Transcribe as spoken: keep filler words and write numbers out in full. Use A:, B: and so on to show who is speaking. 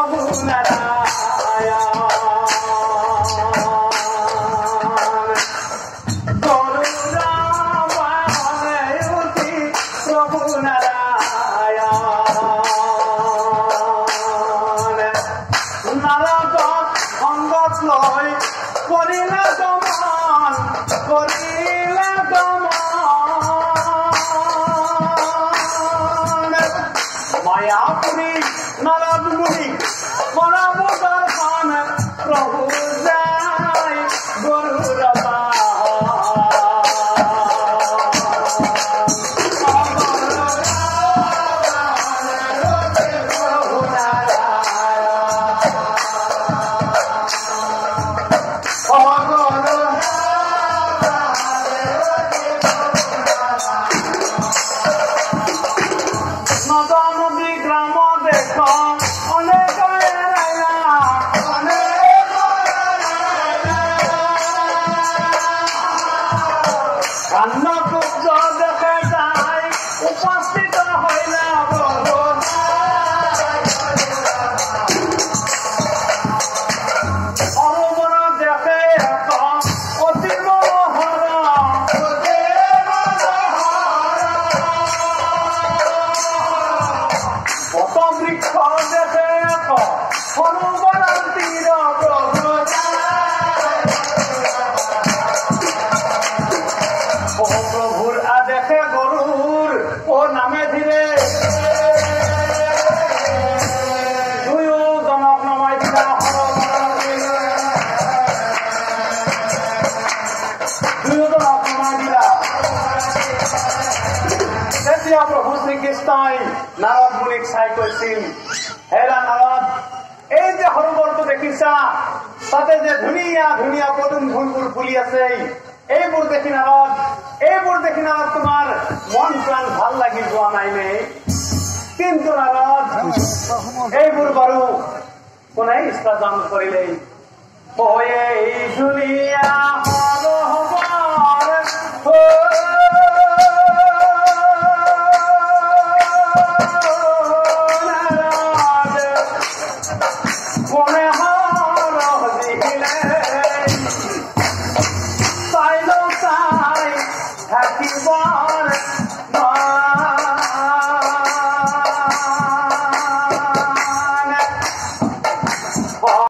A: প্রভু নারায়ণ প্রভু নারায়ণ নারদ অঙ্গত লয় করিলে দমন করিলে দমন মায়াপুরী নারদ মুনি পরম দর্শন প্রভু যায় গরুর উপস্থিত হইলা অরবর দেখে অতি মনোহর কত বৃক্ষ দেখে সরোবর তীর প্রভুর আ দেখে গরুর ও নামে ধীরে দুই জনক নমাই দিলা দুই জনক নমাই দিলা তেতিয়া প্রভু শ্রীকৃষ্ণই নারদ মুনিক চাই কৈছিল হেৰা নারদ এই যে সৰোবৰটো দেখিছা তাতে যে ধুনীয়া ধুনীয়া পদুম ফুলবোৰ ফুলি আছে এইবোৰ দেখি নারদ এইবোৰ দেখি নারদ তোমাৰ মন প্ৰাণ ভাল লাগি যোৱা নাই নে কিন্তু নারদ এইবোৰ বাৰু কোনে ইষ্টাজান কৰিলে এই ধুনীয়া